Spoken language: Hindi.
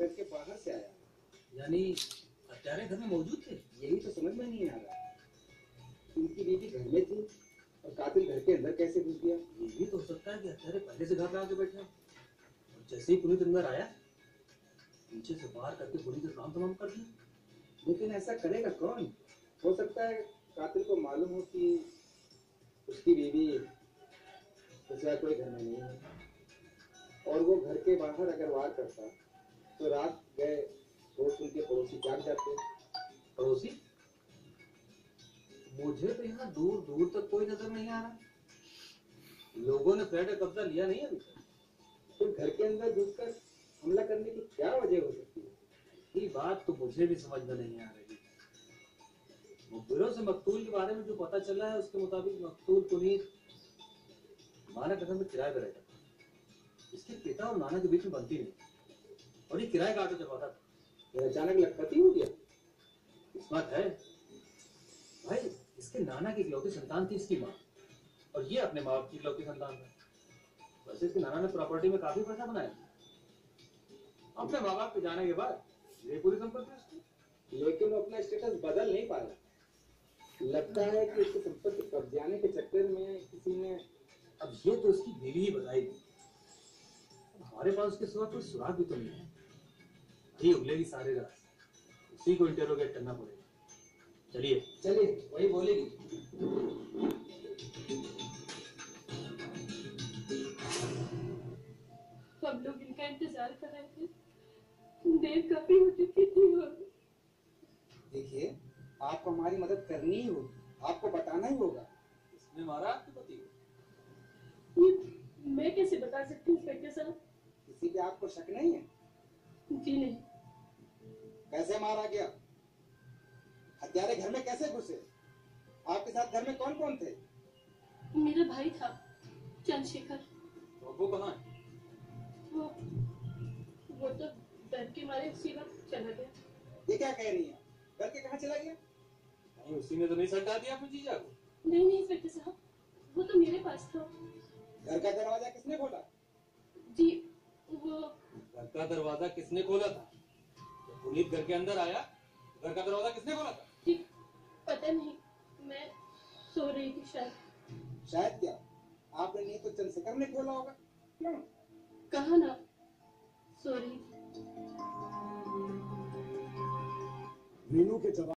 घर के बाहर से आया। यानी हत्यारे घर में मौजूद थे? यही तो समझ में नहीं आ रहा। उनकी बीवी घर में थी और कातिल घर के अंदर कैसे घुस गया। ये भी तो हो सकता है कि हत्यारे पहले से घर पे आके बैठे हो और जैसे ही पुनीत अंदर आया पीछे से वार करके पुनीत का काम तमाम कर दिया। लेकिन ऐसा करेगा कौन? हो सकता है कातिल को मालूम हो कि उसकी बीवी दूसरा कोई घर में नहीं है और वो घर के बाहर अगर वार करता तो रात गए दोस्त उनके पड़ोसी जाग जाते। पड़ोसी? मुझे तो यहाँ दूर दूर तक कोई नजर नहीं आ रहा। लोगों ने फ्लैट का कब्जा लिया नहीं अभी तक। तो घर के अंदर घुसकर हमला करने की क्या वजह हो सकती है? ये बात तो मुझे भी समझ में नहीं आ रही। मुखबिरों से मकतूल के बारे में जो पता चला है उसके मुताबिक मकतूल पुनीत नाना के घर में किराए पर रहता था। इसके पिता और नाना के बीच में बनती नहीं और ये किराए का ऑटो चलवाता था। ये अचानक लखपति हो गया। किस्मत है भाई, इसके नाना की इकलौती संतान थी इसकी माँ और ये अपने माँ बाप की इकलौती संतान था। वैसे इसके नाना ने प्रॉपर्टी में काफी पैसा बनाया। अपने माँ बाप के जाने के बाद ये पूरी संपत्ति उसकी। लेकिन वो अपना स्टेटस बदल नहीं पा रहा। लगता है कि उसकी संपत्ति कब्जाने के चक्कर में किसी ने। अब ये तो उसकी बीवी ही बताएगी। हमारे पास उसके सिवा कोई सुराग भी तो नहीं है। वही उगलेगी सारे राज, उसी को इंटरोगेट करना पड़ेगा। चलिए चलिए वही बोलेगी। हम लोग इनका इंतजार कर रहे थे, देर काफी हो चुकी थी। देखिए आपको हमारी मदद करनी ही होगी, आपको बताना ही होगा। इसने मारा आपके पति को? ये मैं कैसे बता सकती हूँ इंस्पेक्टर साहब? किसी पे आपको शक नहीं है? जी नहीं। कैसे मारा गया? हत्यारे घर में कैसे घुसे? आपके साथ घर में कौन कौन थे? मेरा भाई था चंद्रशेखर। तो वो कहाँ है? वो तो डर के मारे उसी वक्त चला गया। ये क्या कह रही है? घर के कहाँ चला गया? नहीं उसी ने तो नहीं सटा दिया अपने जीजा को? नहीं नहीं इंस्पेक्टर साहब, वो तो मेरे पास था। घर का दरवाजा किसने खोला? जी वो घर का दरवाजा किसने खोला था? जब पुनीत घर के अंदर आया घर का दरवाजा किसने खोला था? जी पता नहीं, मैं सो रही थी शायद। शायद क्या? आपने नहीं तो चंद्रशेखर ने खोला होगा। क्यों? कहा ना, सो रही थी। मीनू के जवाब